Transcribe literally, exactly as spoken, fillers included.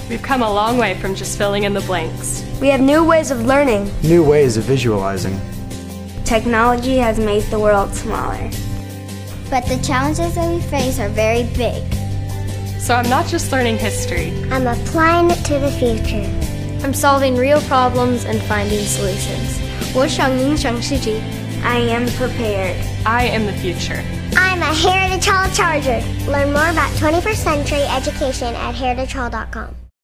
We've come a long way from just filling in the blanks. We have new ways of learning. New ways of visualizing. Technology has made the world smaller. But the challenges that we face are very big. So I'm not just learning history. I'm applying it to the future. I'm solving real problems and finding solutions. 我想影响世界. I am prepared. I am the future. I'm a Heritage Hall Charger. Learn more about twenty-first century education at heritage hall dot com.